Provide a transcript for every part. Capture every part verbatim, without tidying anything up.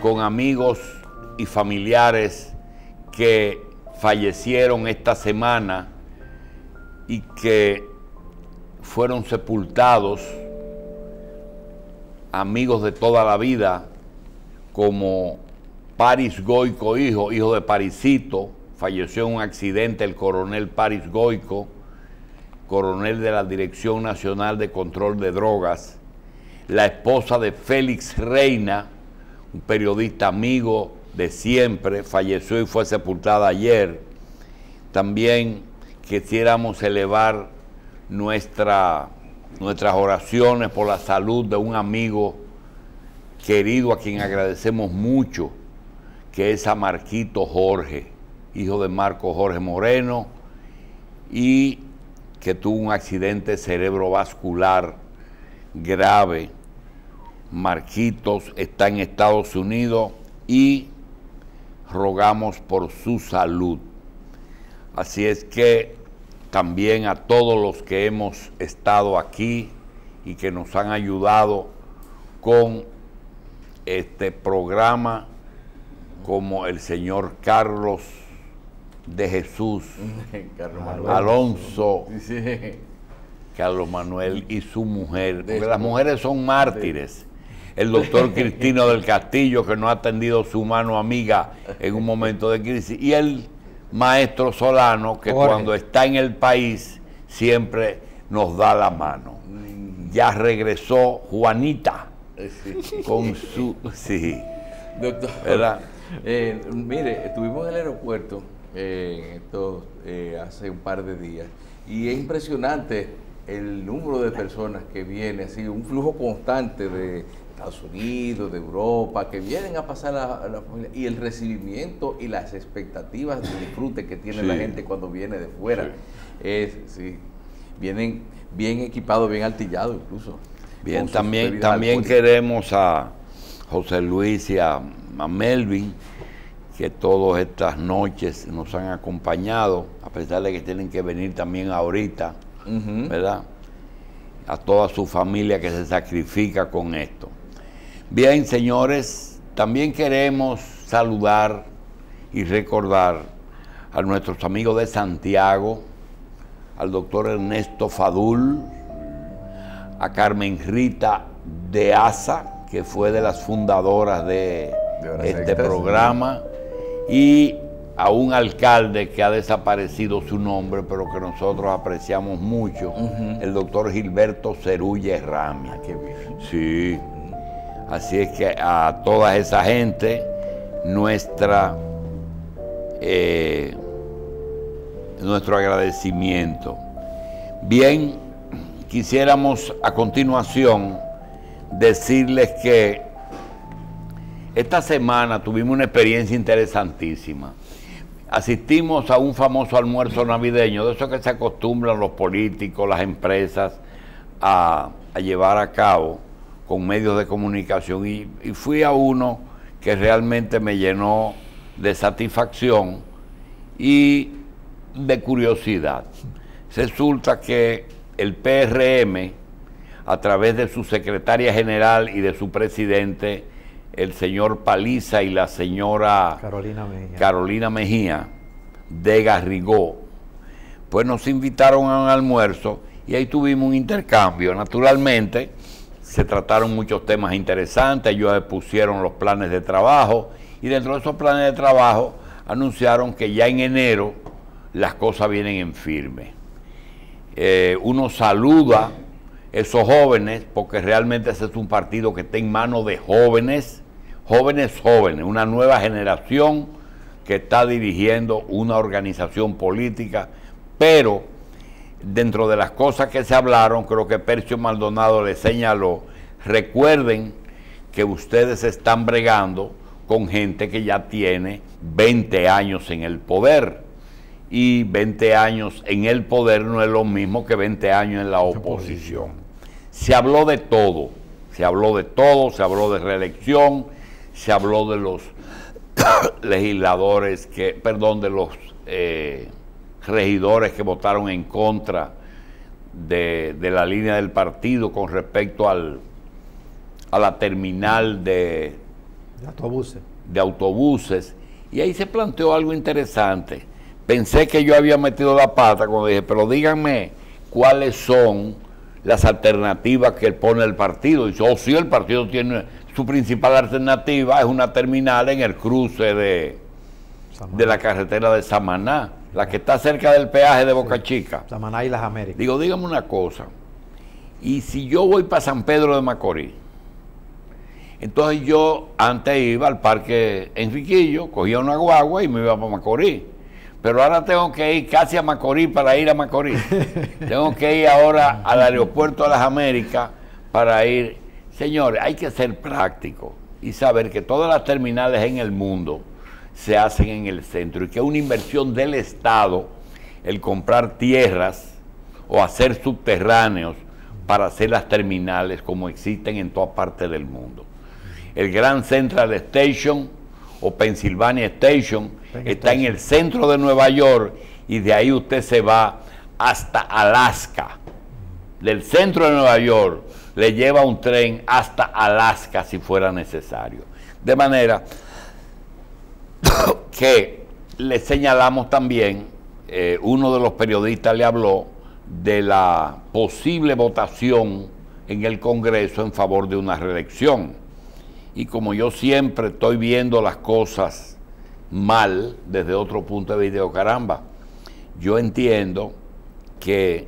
con amigos y familiares que fallecieron esta semana y que fueron sepultados, amigos de toda la vida, como Paris Goico, hijo, hijo de Parisito, falleció en un accidente el coronel Paris Goico, coronel de la Dirección Nacional de Control de Drogas, la esposa de Félix Reina, un periodista amigo de siempre, falleció y fue sepultada ayer. También quisiéramos elevar nuestra, nuestras oraciones por la salud de un amigo querido a quien agradecemos mucho, que es a Marquito Jorge, hijo de Marco Jorge Moreno, y que tuvo un accidente cerebrovascular grave. Marquitos está en Estados Unidos y rogamos por su salud. Así es que también a todos los que hemos estado aquí y que nos han ayudado con este programa, como el señor Carlos de Jesús, Carlos Manuel. Alonso, Sí. Carlos Manuel y su mujer, porque las mujeres son mártires. El doctor Cristino del Castillo, que nos ha atendido su mano amiga en un momento de crisis, y el maestro Solano, que Jorge, cuando está en el país siempre nos da la mano. Ya regresó Juanita sí. con su... Sí. Doctor, ¿verdad? Eh, mire, estuvimos en el aeropuerto eh, esto, eh, hace un par de días y es impresionante el número de personas que viene, así un flujo constante de Estados Unidos, de Europa, que vienen a pasar a, a la familia, y el recibimiento y las expectativas de disfrute que tiene sí. la gente cuando viene de fuera. Sí. Es, sí, vienen bien equipados, bien artillados incluso. Bien, también, también queremos a José Luis y a, a Melvin, que todas estas noches nos han acompañado, a pesar de que tienen que venir también ahorita, uh-huh. ¿verdad? A toda su familia que se sacrifica con esto. Bien, señores, también queremos saludar y recordar a nuestros amigos de Santiago, al doctor Ernesto Fadul, a Carmen Rita de Asa, que fue de las fundadoras de, de este extras, programa, y a un alcalde que ha desaparecido su nombre, pero que nosotros apreciamos mucho, uh-huh. el doctor Gilberto Cerulle Rami. Ah, qué bien. Sí. Así es que a toda esa gente, nuestra, eh, nuestro agradecimiento. Bien, quisiéramos a continuación decirles que esta semana tuvimos una experiencia interesantísima. Asistimos a un famoso almuerzo navideño, de eso que se acostumbran los políticos, las empresas a, a llevar a cabo con medios de comunicación, y, y fui a uno que realmente me llenó de satisfacción y de curiosidad. Resulta que el P R M, a través de su secretaria general y de su presidente, el señor Paliza y la señora Carolina Mejía, Carolina Mejía de Garrigó, pues nos invitaron a un almuerzo y ahí tuvimos un intercambio. Naturalmente se trataron muchos temas interesantes, ellos expusieron los planes de trabajo y dentro de esos planes de trabajo anunciaron que ya en enero las cosas vienen en firme. Eh, uno saluda a esos jóvenes porque realmente ese es un partido que está en manos de jóvenes, jóvenes jóvenes, una nueva generación que está dirigiendo una organización política, pero dentro de las cosas que se hablaron, creo que Percio Maldonado le señaló, recuerden que ustedes están bregando con gente que ya tiene veinte años en el poder, y veinte años en el poder no es lo mismo que veinte años en la oposición. Se habló de todo, se habló de todo, se habló de reelección, se habló de los legisladores que, perdón, de los eh, regidores que votaron en contra de, de la línea del partido con respecto al, a la terminal de, De autobuses. De autobuses. Y ahí se planteó algo interesante. Pensé que yo había metido la pata cuando dije, pero díganme cuáles son las alternativas que pone el partido. Y dice, oh, sí, el partido tiene su principal alternativa, es una terminal en el cruce de, de la carretera de Samaná, la que está cerca del peaje de Boca sí. Chica. Samaná y Las Américas. Digo, dígame una cosa, y si yo voy para San Pedro de Macorís, entonces yo antes iba al Parque Enriquillo, cogía una guagua y me iba para Macorís. Pero ahora tengo que ir casi a Macorís para ir a Macorís. Tengo que ir ahora al aeropuerto de Las Américas para ir. Señores, hay que ser práctico y saber que todas las terminales en el mundo se hacen en el centro y que es una inversión del Estado el comprar tierras o hacer subterráneos para hacer las terminales como existen en todas partes del mundo. El Grand Central Station o Pennsylvania Station está en el centro de Nueva York y de ahí usted se va hasta Alaska. Del centro de Nueva York le lleva un tren hasta Alaska si fuera necesario. De manera que le señalamos también, eh, uno de los periodistas le habló de la posible votación en el Congreso en favor de una reelección. Y como yo siempre estoy viendo las cosas mal desde otro punto de vista, caramba, yo entiendo que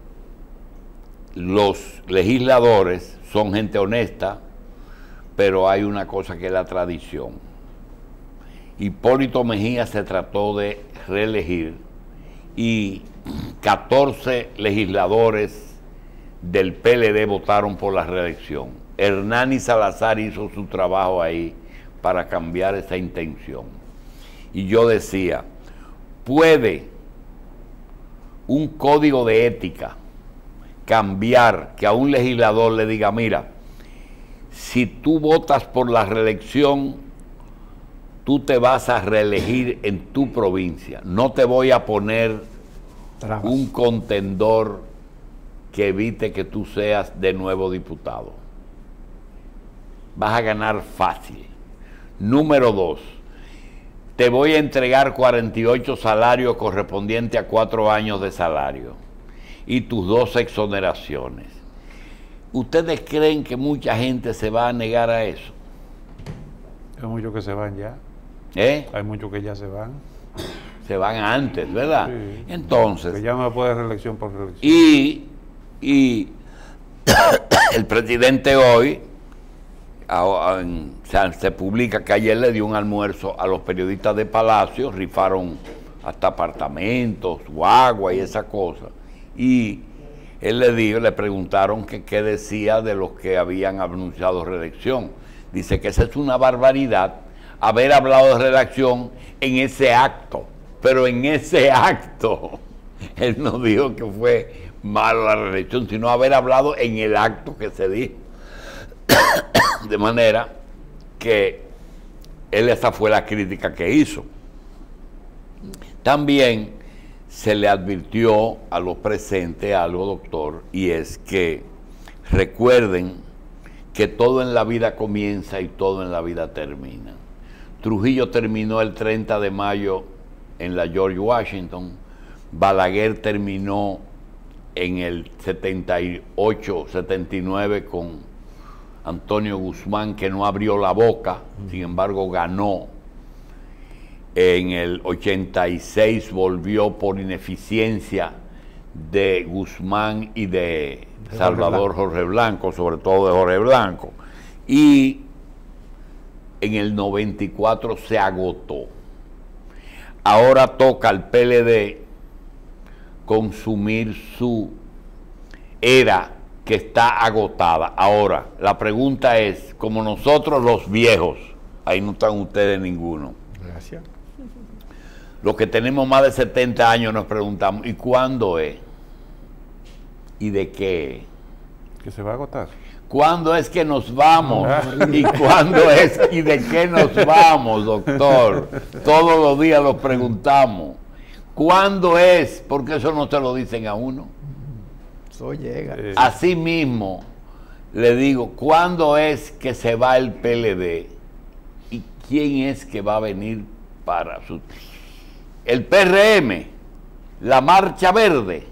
los legisladores son gente honesta, pero hay una cosa que es la tradición. Hipólito Mejía se trató de reelegir y catorce legisladores del P L D votaron por la reelección. Hernani Salazar hizo su trabajo ahí para cambiar esa intención. Y yo decía, ¿puede un código de ética cambiar que a un legislador le diga, mira, si tú votas por la reelección, tú te vas a reelegir en tu provincia, no te voy a poner Trabas. un contendor que evite que tú seas de nuevo diputado? Vas a ganar fácil. Número dos, te voy a entregar cuarenta y ocho salarios correspondientes a cuatro años de salario y tus dos exoneraciones. ¿Ustedes creen que mucha gente se va a negar a eso? Hay muchos que se van ya. ¿Eh? Hay muchos que ya se van. Se van antes, ¿verdad? Sí. Entonces... Que ya no puede reelección por reelección. Y, y el presidente hoy... Se, se publica que ayer le dio un almuerzo a los periodistas de Palacio, rifaron hasta apartamentos, su agua y esa cosa. Y él le dijo, le preguntaron que qué decía de los que habían anunciado reelección. Dice que esa es una barbaridad haber hablado de reelección en ese acto, pero en ese acto él no dijo que fue malo la reelección, sino haber hablado en el acto que se dijo. De manera que él, esa fue la crítica que hizo. También se le advirtió a los presentes algo, doctor, y es que recuerden que todo en la vida comienza y todo en la vida termina. Trujillo terminó el treinta de mayo en la George Washington, Balaguer terminó en el setenta y ocho, setenta y nueve con Antonio Guzmán, que no abrió la boca, sin embargo ganó. En el ochenta y seis volvió por ineficiencia de Guzmán y de Salvador Jorge Blanco, sobre todo de Jorge Blanco. Y en el noventa y cuatro se agotó. Ahora toca al P L D consumir su era que está agotada. Ahora, la pregunta es, como nosotros los viejos, ahí no están ustedes ninguno. Gracias. Los que tenemos más de setenta años nos preguntamos, ¿y cuándo es? ¿Y de qué? Que se va a agotar. ¿Cuándo es que nos vamos? ¿Y cuándo es y de qué nos vamos, doctor? Todos los días los preguntamos. ¿Cuándo es? Porque eso no te lo dicen a uno. Eso llega. Eh. Así mismo, le digo, ¿cuándo es que se va el P L D? quién es que va a venir para su... El P R M, la Marcha Verde,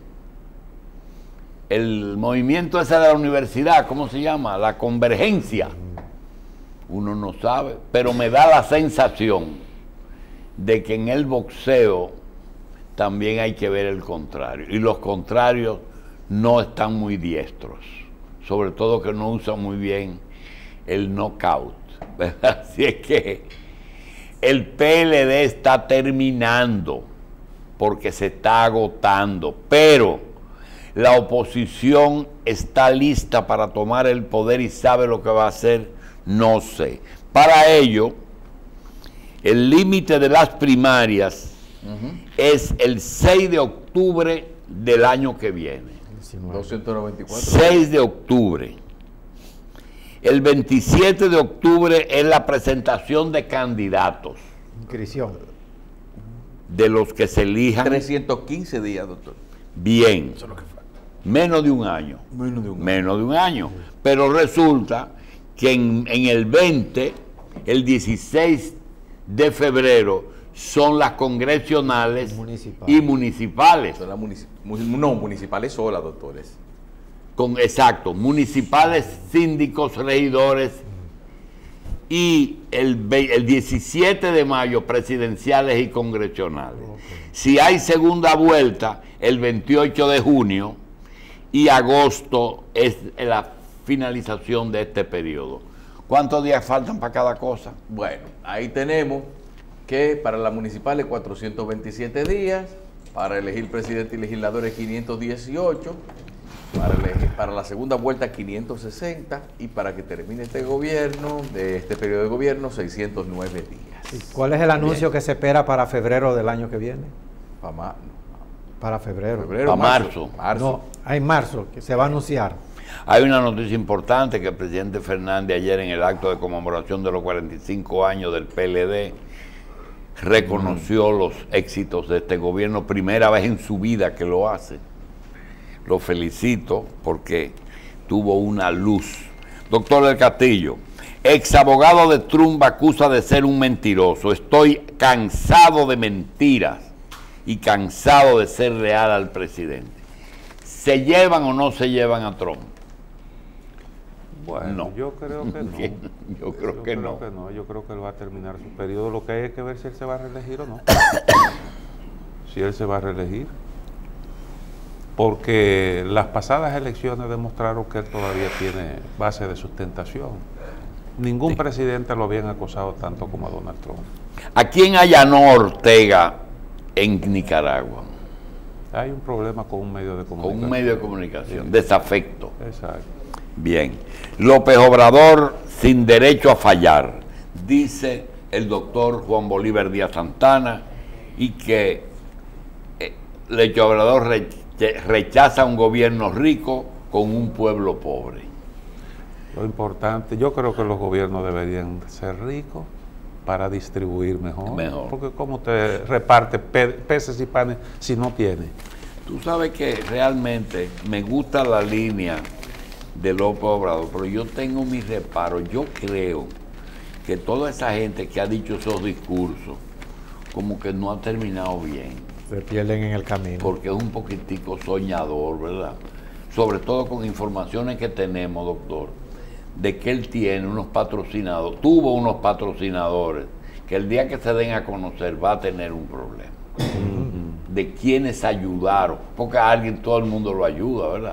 el movimiento ese de la universidad, ¿cómo se llama? La Convergencia. Uno no sabe, pero me da la sensación de que en el boxeo también hay que ver el contrario. Y los contrarios no están muy diestros. Sobre todo que no usan muy bien el knockout. Así es que el P L D está terminando porque se está agotando. Pero la oposición está lista para tomar el poder y sabe lo que va a hacer. No sé. Para ello, el límite de las primarias uh-huh. es el seis de octubre del año que viene. doscientos noventa y cuatro. seis de octubre. El veintisiete de octubre es la presentación de candidatos. Inscripción. De los que se elijan. trescientos quince días, doctor. Bien. Eso es lo que falta. Menos de un año. Menos de un año. Menos de un año. Pero resulta que en, en el veinte, el dieciséis de febrero, son las congresionales Municipal. y municipales. Son las municip no, municipales solas, doctores. Con, exacto, municipales, síndicos, regidores, y el, el diecisiete de mayo presidenciales y congresionales. Okay. Si hay segunda vuelta, el veintiocho de junio, y agosto es la finalización de este periodo. ¿Cuántos días faltan para cada cosa? Bueno, ahí tenemos que para las municipales cuatrocientos veintisiete días, para elegir presidente y legisladores quinientos dieciocho, para, elegir, para la segunda vuelta quinientos sesenta y para que termine este gobierno, de este periodo de gobierno, seiscientos nueve días. ¿Y cuál es el anuncio Bien. que se espera para febrero del año que viene? Para, ma para febrero. febrero para marzo. marzo. marzo. No, hay marzo, que se va a anunciar. Hay una noticia importante que el presidente Fernández ayer en el acto de conmemoración de los cuarenta y cinco años del P L D reconoció mm. los éxitos de este gobierno, primera vez en su vida que lo hace. Lo felicito porque tuvo una luz. Doctor del Castillo, ex abogado de Trump acusa de ser un mentiroso. Estoy cansado de mentiras y cansado de ser leal al presidente. ¿Se llevan o no se llevan a Trump? Bueno, no. yo creo que no. Yo creo, yo que, creo no. que no. Yo creo que él va a terminar su periodo. Lo que hay que ver si él se va a reelegir o no. Si él se va a reelegir. Porque las pasadas elecciones demostraron que él todavía tiene base de sustentación. Ningún sí. presidente lo habían acosado tanto como a Donald Trump. ¿A quién allanó Ortega en Nicaragua? Hay un problema con un medio de comunicación. Con un medio de comunicación, sí. Desafecto. Exacto. Bien. López Obrador sin derecho a fallar, dice el doctor Juan Bolívar Díaz Santana, y que eh, López Obrador re, rechaza un gobierno rico con un pueblo pobre. Lo importante, yo creo que los gobiernos deberían ser ricos para distribuir mejor. Mejor. Porque cómo te reparte pe peces y panes si no tiene. Tú sabes que realmente me gusta la línea de López Obrador, pero yo tengo mis reparos. Yo creo que toda esa gente que ha dicho esos discursos como que no ha terminado bien. Se pierden en el camino. Porque es un poquitico soñador, ¿verdad? Sobre todo con informaciones que tenemos, doctor, de que él tiene unos patrocinadores, tuvo unos patrocinadores, que el día que se den a conocer va a tener un problema. Mm-hmm. De quienes ayudaron, porque a alguien todo el mundo lo ayuda, ¿verdad?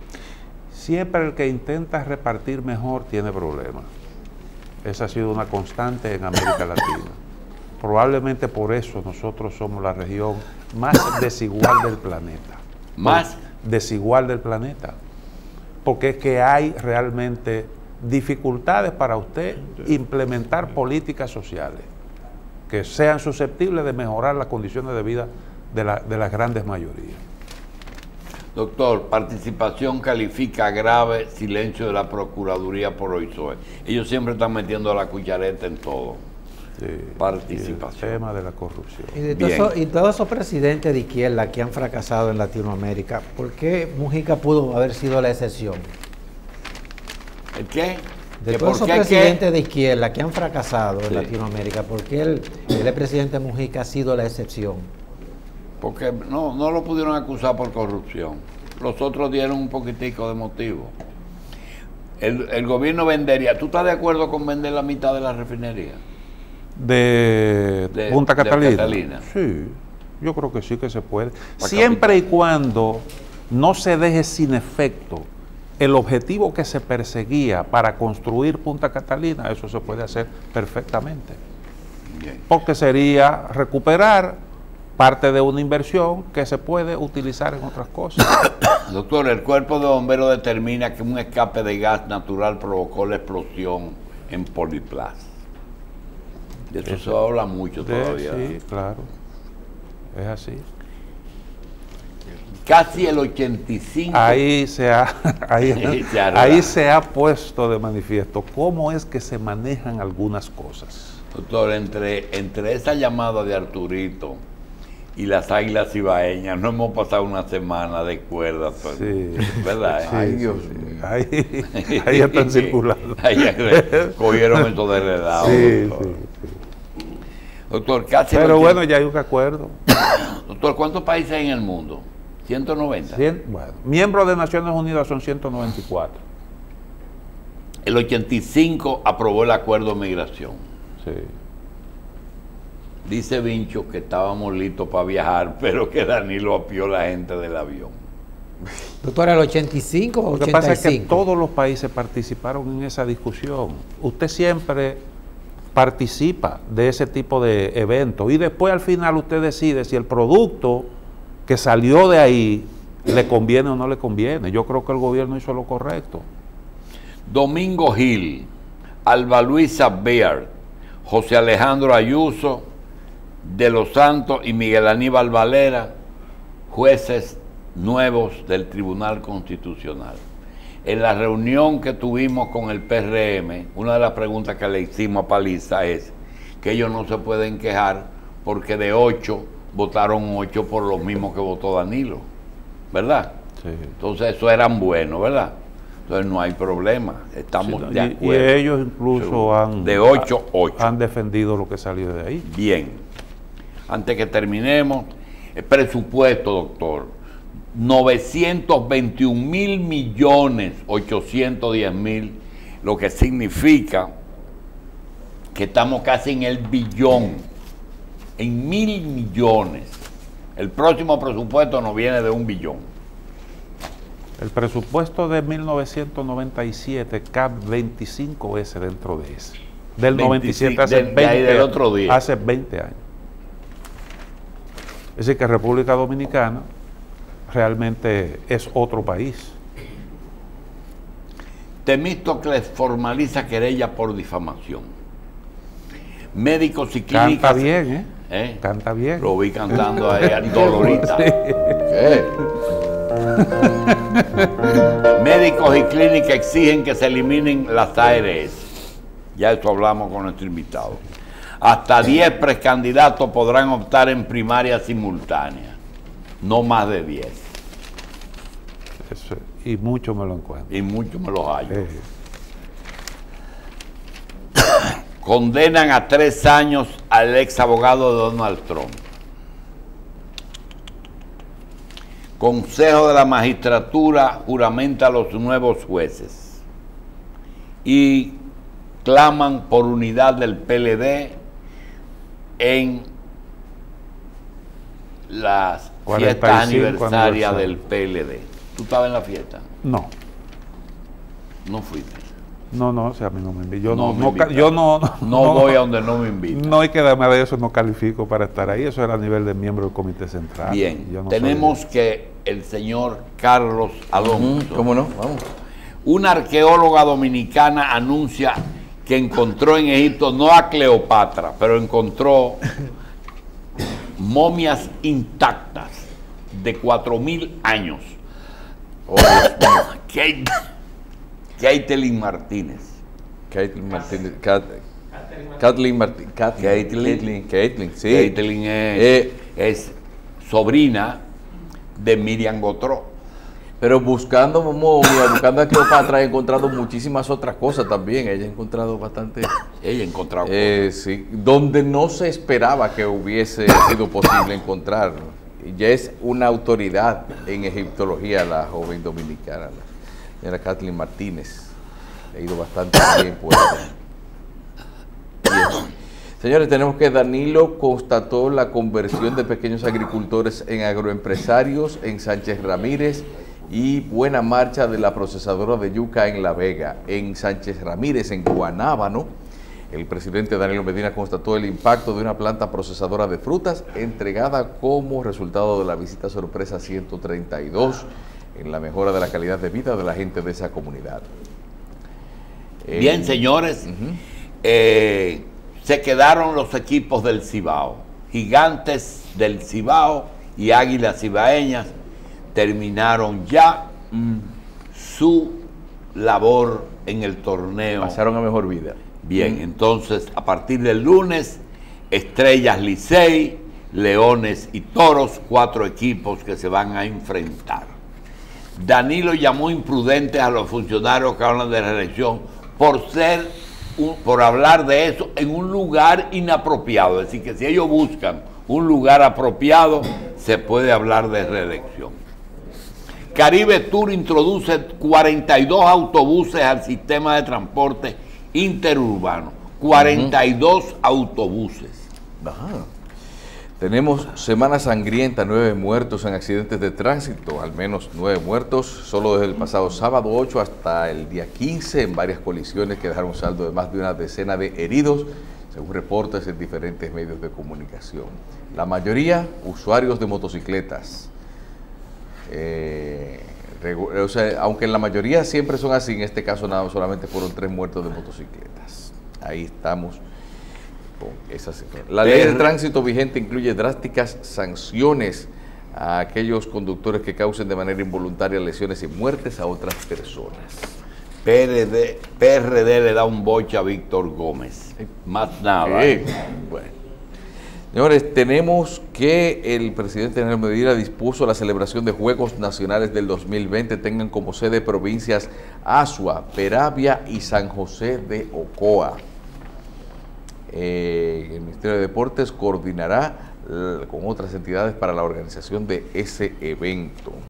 Siempre el que intenta repartir mejor tiene problemas. Esa ha sido una constante en América Latina. Probablemente por eso nosotros somos la región más desigual del planeta. ¿Más? Desigual del planeta. Porque es que hay realmente dificultades para usted implementar políticas sociales que sean susceptibles de mejorar las condiciones de vida de, la, de las grandes mayorías. Doctor, participación califica grave silencio de la Procuraduría por Oisoe. Ellos siempre están metiendo la cuchareta en todo. Sí, participación. El tema de la corrupción. Y, de todo eso, y todos esos presidentes de izquierda que han fracasado en Latinoamérica, ¿por qué Mujica pudo haber sido la excepción? ¿El qué? De que todos por esos qué presidentes que- de izquierda que han fracasado Sí. en Latinoamérica, ¿por qué el, el expresidente Mujica ha sido la excepción? Porque no, no lo pudieron acusar por corrupción. Los otros dieron un poquitico de motivo. El, el gobierno vendería. ¿Tú estás de acuerdo con vender la mitad de la refinería? De, De- Punta de Catalina. Catalina. Sí, yo creo que sí que se puede. La Siempre y cuando no se deje sin efecto el objetivo que se perseguía para construir Punta Catalina, eso se puede hacer perfectamente. Bien. Porque sería recuperar parte de una inversión que se puede utilizar en otras cosas. Doctor, el cuerpo de bomberos determina que un escape de gas natural provocó la explosión en Poliplas. De eso se habla mucho De- todavía. sí, claro. Es así. Casi el ochenta y cinco por ciento. Ahí se ha, ahí, Se ha ahí arreglado. se ha puesto de manifiesto cómo es que se manejan algunas cosas. Doctor, entre, entre esa llamada de Arturito y las águilas ibaeñas, no hemos pasado una semana de cuerda, pues, Sí. ¿verdad? Sí, Ay, sí, Dios sí. mío. Ahí, ahí están circulando. Ahí cogieron eso de relajo. Sí, doctor. sí, sí. Doctor, casi el Pero ochenta bueno, ya hay un acuerdo. Doctor, ¿cuántos países hay en el mundo? ciento noventa. Cien- bueno, miembros de Naciones Unidas son ciento noventa y cuatro. El ochenta y cinco aprobó el acuerdo de migración. Sí. Dice Vincho que estábamos listos para viajar, pero que Danilo apió la gente del avión. Doctor, ¿el ochenta y cinco o Lo que ochenta y pasa es que cinco? todos los países participaron en esa discusión. Usted siempre participa de ese tipo de eventos y después al final usted decide si el producto que salió de ahí le conviene o no le conviene. Yo creo que el gobierno hizo lo correcto. Domingo Gil, Alba Luisa Beard, José Alejandro Ayuso, De los Santos y Miguel Aníbal Valera, jueces nuevos del Tribunal Constitucional. En la reunión que tuvimos con el P R M, una de las preguntas que le hicimos a Paliza es que ellos no se pueden quejar porque de ocho votaron ocho por lo mismo que votó Danilo, ¿verdad? Sí. Entonces eso eran buenos, ¿verdad? Entonces no hay problema, estamos Sí, de y- acuerdo. Y ellos incluso han, De ocho, ocho. han defendido lo que salió de ahí. Bien. Antes que terminemos, el presupuesto, doctor, novecientos veintiún mil millones ochocientos diez mil, lo que significa que estamos casi en el billón, en mil millones. El próximo presupuesto nos viene de un billón. El presupuesto de mil novecientos noventa y siete cabe veinticinco veces dentro de ese. Del noventa y siete hace del- de ahí veinte, del otro día. hace veinte años. Es decir, que República Dominicana realmente es otro país. Temístocles formaliza querella por difamación. Médicos y clínicas... Canta bien, ¿eh? ¿Eh? Canta bien. Lo vi cantando ahí, dolorita. ¿Qué? Médicos y clínicas exigen que se eliminen las A R S. Ya eso hablamos con nuestro invitado. Hasta diez precandidatos podrán optar en primaria simultánea. No más de diez. Eso, y mucho me lo encuentro. Y muchos me los hallo. Eh, Condenan a tres años al ex abogado de Donald Trump. Consejo de la Magistratura juramenta a los nuevos jueces. Y claman por unidad del P L D en las fiestas cuarenta y cinco aniversarias aniversario. del P L D. ¿Tú estabas en la fiesta? no, No fuiste. no, no, o sea, a mí no me invitan. Yo No no, me no, ca- invitan. yo no, No, voy a donde no me invitan. No hay que darme de eso, no califico para estar ahí. Eso era a nivel de miembro del Comité Central. Bien, Yo no soy- tenemos que el señor Carlos Alonso, Mm, ¿Cómo no? Vamos. una arqueóloga dominicana anuncia que encontró en Egipto, no a Cleopatra, pero encontró momias intactas de cuatro mil años. Oh, Dios mío. Kate- Caitlin Martínez. Caitlin Martínez. Cat- Kathleen Martínez. Caitlin. Caitlin. Caitlin, sí. Caitlin es, Eh, es sobrina de Miriam Gotró. Pero buscando momia, buscando a Cleopatra, he encontrado muchísimas otras cosas también. Ella ha encontrado bastante. Ella ha encontrado eh, cosas. Sí, donde no se esperaba que hubiese sido posible encontrar. Ya es una autoridad en egiptología la joven dominicana, la señora Kathleen Martínez. He ido bastante bien por ella. Bien. Señores, tenemos que Danilo constató la conversión de pequeños agricultores en agroempresarios en Sánchez Ramírez y buena marcha de la procesadora de yuca en La Vega. En Sánchez Ramírez, en Guanábano, el presidente Danilo Medina constató el impacto de una planta procesadora de frutas entregada como resultado de la visita sorpresa ciento treinta y dos en la mejora de la calidad de vida de la gente de esa comunidad. Bien, eh, señores, uh-huh. eh, se quedaron los equipos del Cibao. Gigantes del Cibao y Águilas Cibaeñas terminaron ya mm, su labor en el torneo. Pasaron a mejor vida. Bien, entonces a partir del lunes, Estrellas Licey, Leones y Toros, cuatro equipos que se van a enfrentar. Danilo llamó imprudentes a los funcionarios que hablan de reelección por ser, un, por hablar de eso en un lugar inapropiado. Es decir, que si ellos buscan un lugar apropiado, se puede hablar de reelección. Caribe Tour introduce cuarenta y dos autobuses al sistema de transporte interurbano. cuarenta y dos uh-huh. autobuses. Ajá. Tenemos semana sangrienta, nueve muertos en accidentes de tránsito, al menos nueve muertos, solo desde el pasado sábado ocho hasta el día quince, en varias colisiones que dejaron saldo de más de una decena de heridos, según reportes en diferentes medios de comunicación. La mayoría, usuarios de motocicletas. Eh, o sea, aunque en la mayoría siempre son así, en este caso nada, solamente fueron tres muertos de motocicletas. Ahí estamos con esas. La ley de tránsito vigente incluye drásticas sanciones a aquellos conductores que causen de manera involuntaria lesiones y muertes a otras personas. P R D, P R D le da un boche a Víctor Gómez. Más nada. Sí. Bueno. Señores, tenemos que el presidente Danilo Medina dispuso la celebración de Juegos Nacionales del dos mil veinte, tengan como sede provincias Azua, Peravia y San José de Ocoa. Eh, el Ministerio de Deportes coordinará eh, con otras entidades para la organización de ese evento.